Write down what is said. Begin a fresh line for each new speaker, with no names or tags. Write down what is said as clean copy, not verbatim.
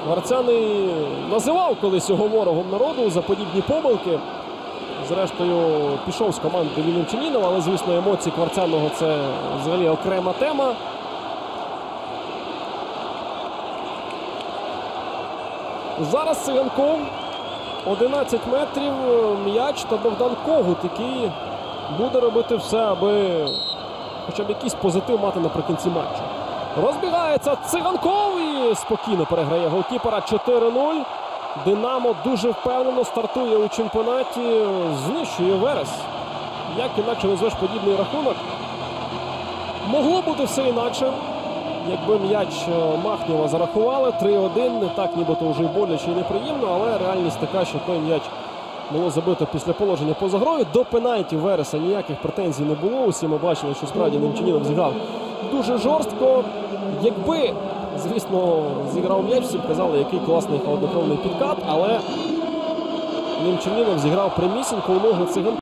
Варцяний називав колись його ворогом народу за подібні помилки. Зрештою, пішов з команди Вільямчанінов, але, звісно, емоції Кварцяного – це взагалі окрема тема. Зараз Циганков. 11 метрів, м'яч та Богдан Когут, який буде робити все, аби хоча б якийсь позитив мати наприкінці матчу. Розбігається Циганков і спокійно переграє голкіпера. 4-0. Динамо дуже впевнено стартує у чемпіонаті, знищує Верес. Як інакше назвеш подібний рахунок? Могло бути все інакше, якби м'яч Махнєва зарахували. 3-1, не так нібито вже й боляче і неприємно, але реальність така, що той м'яч було забито після положення поза грою. До пенальтів Вереса ніяких претензій не було. Усі ми бачили, що справді Немчанінов зіграв дуже жорстко. Якби, звісно, зіграв м'яч, всі б казали, який класний холоднокровний підкат, але Немчанінов зіграв прямісінько у ногу Циганкова.